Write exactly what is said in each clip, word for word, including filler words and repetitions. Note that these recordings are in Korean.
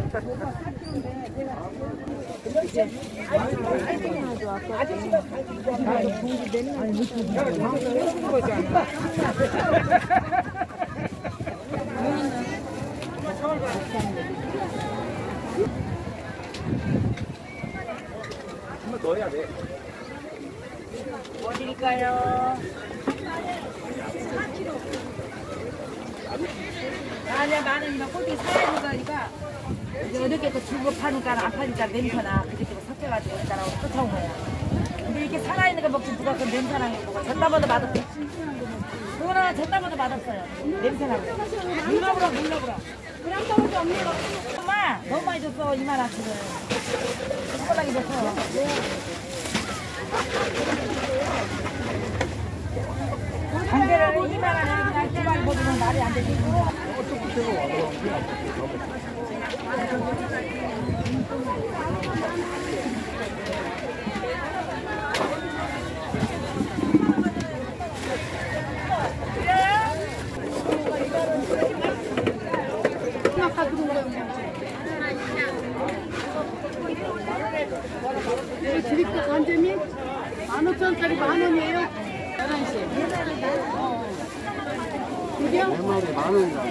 아저씨가 나도 공기 내는 거잖아. 한번 더 해야 돼. 뭐 드릴까요? 아니야, 만 원이면 꼬리 사야 되니까 어저께 그 중고 파니까 안 파니까 냄새나. 그저께 섞여가지고 있잖아. 쫓아온 거야. 근데 이게 살아있는 거 먹지 누가 그 냄새나는 거 보고 젓다보다 맛없어. 그거는 젓다보다 맛없어요. 냄새나고. 물러보라 물러보라. 그냥 떨어지 없는 거. 엄마 너무 많이 줬어. 이만 아치를. 손바닥이 줬어. 강제를 이만 원에 그냥 두 마리 먹으면 말이 안 되지. 이거 드릴까 간점이? 만 오천 원짜리 만 원이에요? 열한 시. 그게요? 내 말이 만 원이다.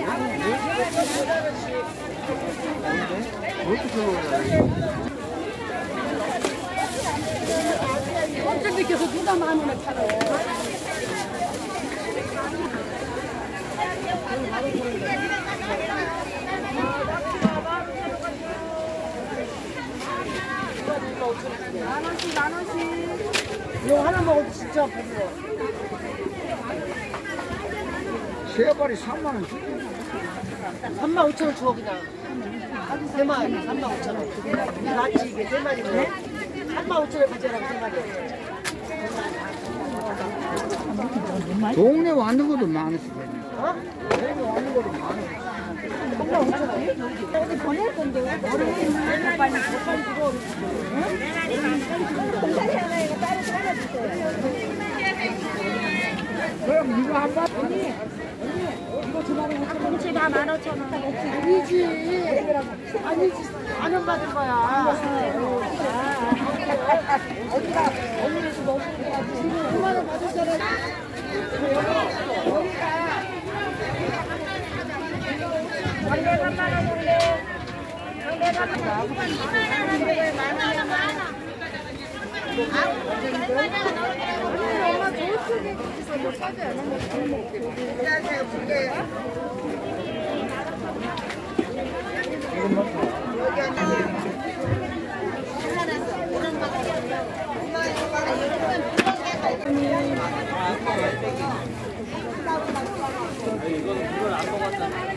어떻게 먹어야 껍질 벗겨서 누가 만 원에 팔아요? 만 원씩 만 원씩. 이거 하나 먹어도 진짜 부러워. 세 마리 삼만 원 주고. 삼만 오천 원 줘 그냥. 세 마리 삼만 오천 원. 같이 이게 세 마리네. 삼만 오천 원 가져라 세 마리. 동네 왔는 것도 만 원씩. 어? 동네 왔는 것도 만 원. 삼만 오천 원? 어디 보낼 건데 왜? 빨리 빨리 주고. 공사리 하나 이거 따로 잘라주세요. 그럼 이거 한 번. 이거 두 마리 공치 다 만 오천 원. 아니지. 아니지. 만 원 받은 거야. 어디가 언니에서 먹는 거야. 지금 구 만 원 받았잖아. 원래 삼만 원인데. 원래 삼만 원. 엄마 저쪽에 거기서 뭐 사지 않아? 이거는 그걸 안 먹었잖아.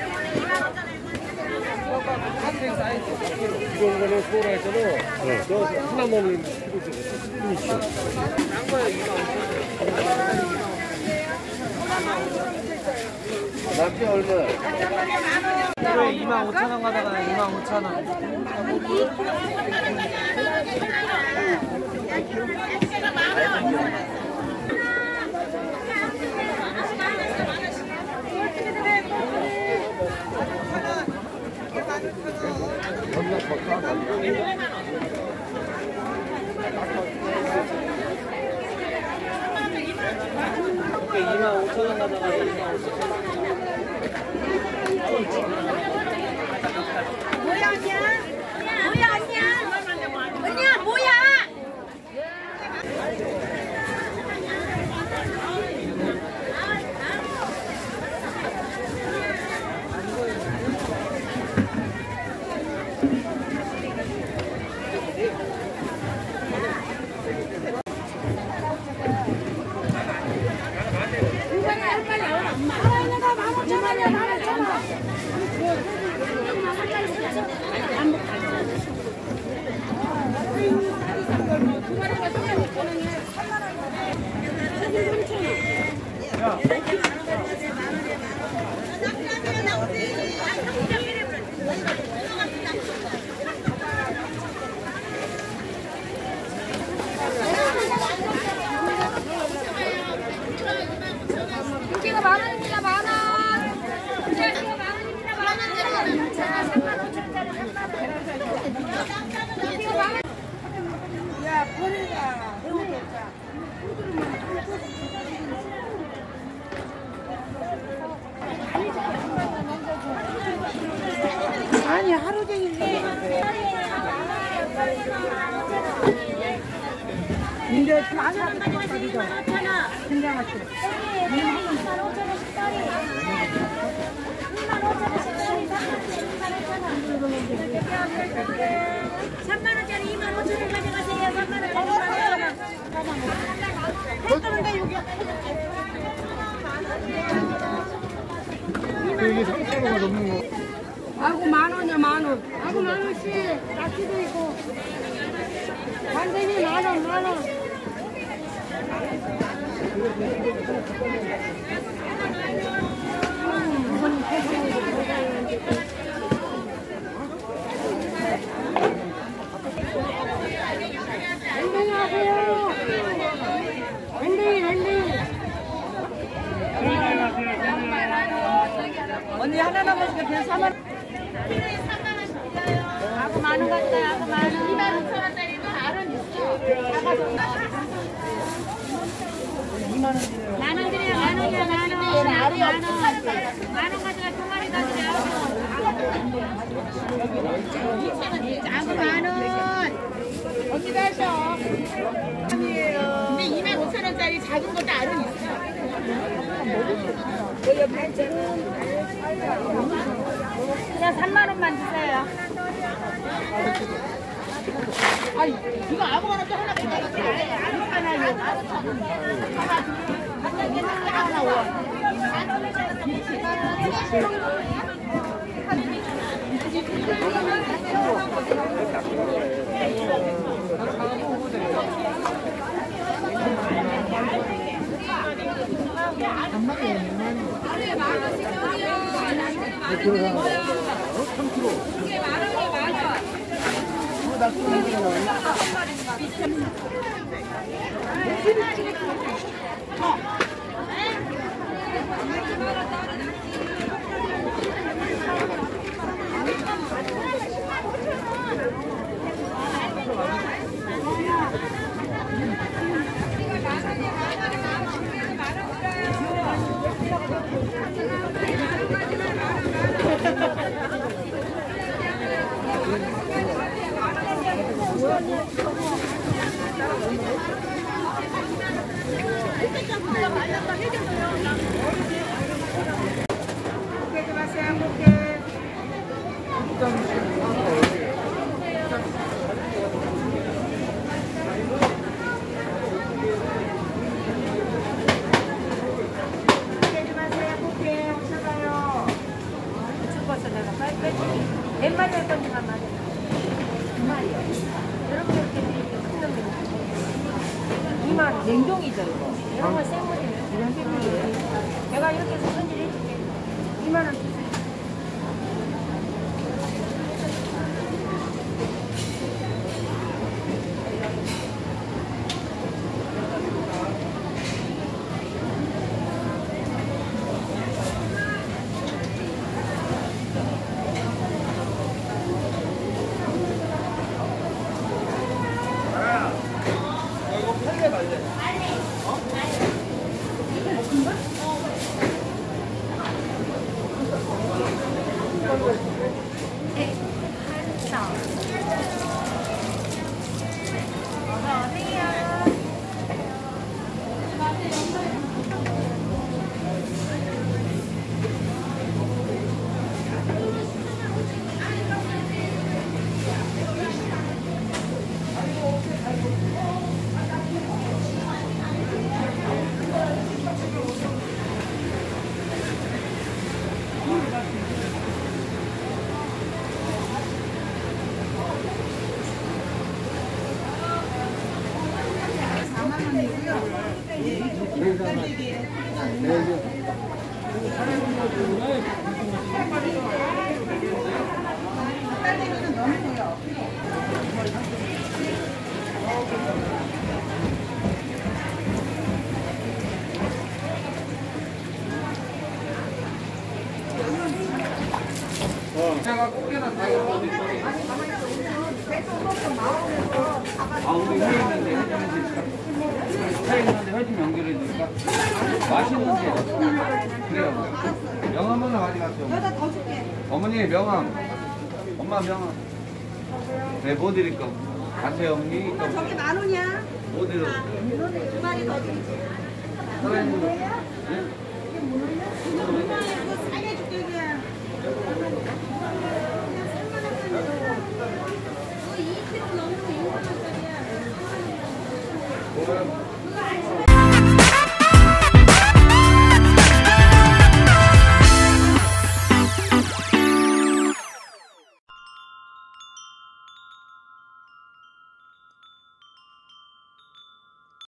이거 이거는 소라 했잖아. 너 하나 먹는 키로 싼 거야 이만 납치 얼마? 그래 이만 오천 원 가다가 이만 오천 원. 이만 오천 원 가다가 이만 오천 원. 뭐야 언니야? 뭐야 언니야? 언니야 뭐야? 이거 만 원입니다, 만 원. 이거 만 원입니다, 만 원. 제가 삼만 오천 원짜리 삼만 원. 아니 하루 종일 근데 좀 안 하고 싶어가지고 긴장하지. 이만 오천 원씩짜리. 이만 오천 원씩짜리. 삼만 원짜리 이만 오천 원 가져가세요. 삼만 원짜리 그런데 여기 이게 삼천 원가 넘는 거. 아구 만 원이야 만 원. 아구 만 원씩 낙지도 있고. 반대니 만 원, 만 원. 랜딩 하세요. 랜딩, 랜딩. 언니 하나 남았으니까 그냥 사만 아구 만원 같다. 아구 만 원. 이만 오천 원짜리도 알은 있어. 만 원 드려요. 만 원이야 만 원. 만 원. 만 원 가져가 두 마리 다 드려. 아구 만 원. 어디 가셔? 근데 이만 오천 원짜리 작은 것도 알은 있어. 그냥 삼만 원만 주세요. 아니, 이거 아무거나 또 하나 가져가세요. 하나요. 한 개는 하나 원. 몇 마리 할 건지만 말해. 두 마리요. 여러분 이렇게 큰 놈들. 이만 원. 냉동이죠 이거. 이런 건 생물이에요. 이런 생물이에요. 내가 이렇게 해서 손질 해줄게. 이만 원 주세요. 제가 꽃게는 다 아, 우리 회의 있는데 해주면 회의 있는데 회좀 연결해 줄까? 맛있는데. 그래요. 명함 하나 가져갔어요. 여기다 더 줄게. 어머니 명함. 엄마 명함. 네, 뭐 드릴까? 가세요, 어머니. 저게 만 원이야. 뭐 드릴까? 두 마리 더 드리지. 사장님. 네? 이거 싸게 줄게 그냥.